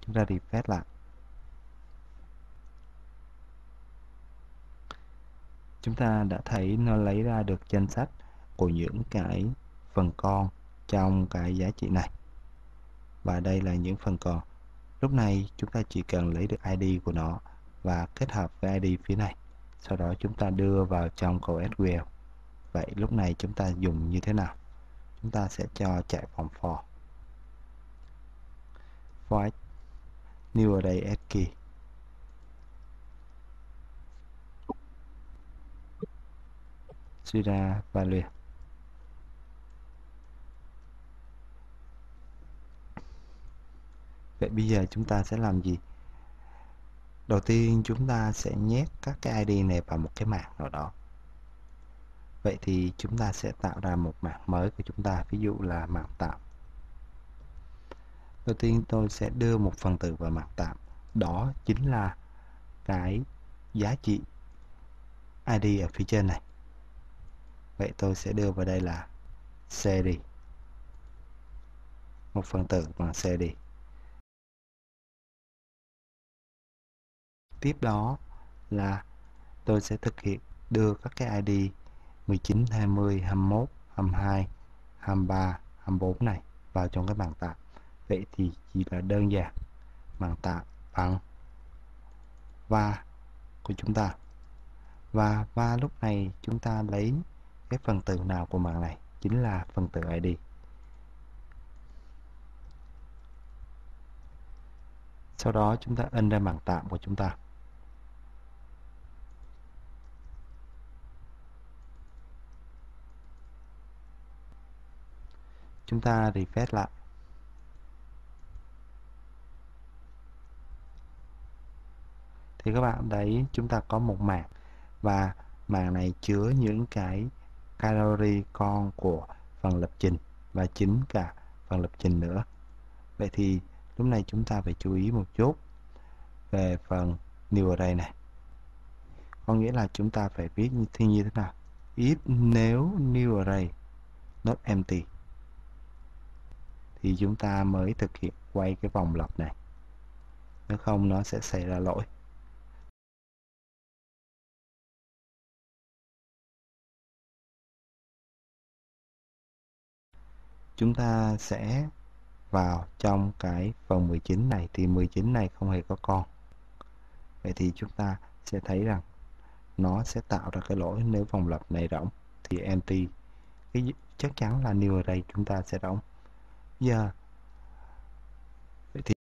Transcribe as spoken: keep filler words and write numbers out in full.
chúng ta refresh lại. Chúng ta đã thấy nó lấy ra được danh sách của những cái phần con trong cái giá trị này. Và đây là những phần còn. Lúc này chúng ta chỉ cần lấy được i đê của nó và kết hợp với i đê phía này. Sau đó chúng ta đưa vào trong câu ét quy eo. Vậy lúc này chúng ta dùng như thế nào? Chúng ta sẽ cho chạy vòng for. For new array as key. Suy ra value. Vậy bây giờ chúng ta sẽ làm gì? Đầu tiên chúng ta sẽ nhét các cái i đê này vào một cái mảng nào đó. Vậy thì chúng ta sẽ tạo ra một mảng mới của chúng ta, ví dụ là mảng tạm. Đầu tiên tôi sẽ đưa một phần tử vào mảng tạm. Đó chính là cái giá trị i đê ở phía trên này. Vậy tôi sẽ đưa vào đây là series. Một phần tử bằng series. Tiếp đó là tôi sẽ thực hiện đưa các cái i đê mười chín, hai mươi, hai mươi mốt, hai mươi hai, hai mươi ba, hai mươi bốn này vào trong cái bảng tạm. Vậy thì chỉ là đơn giản bảng tạm bằng và của chúng ta. Và và lúc này chúng ta lấy cái phần tử nào của bảng này? Chính là phần tử i đê. Sau đó chúng ta in ra bảng tạm của chúng ta. Chúng ta refresh lại. Thì các bạn thấy chúng ta có một mảng và mảng này chứa những cái calorie con của phần lập trình và chính cả phần lập trình nữa. Vậy thì lúc này chúng ta phải chú ý một chút về phần new array này. Có nghĩa là chúng ta phải viết như thế, như thế nào? If nếu new array not empty thì chúng ta mới thực hiện quay cái vòng lặp này. Nếu không nó sẽ xảy ra lỗi. Chúng ta sẽ vào trong cái phần mười chín này thì mười chín này không hề có con. Vậy thì chúng ta sẽ thấy rằng nó sẽ tạo ra cái lỗi nếu vòng lặp này rỗng thì empty. Cái chắc chắn là new array chúng ta sẽ rỗng. Giờ vậy thì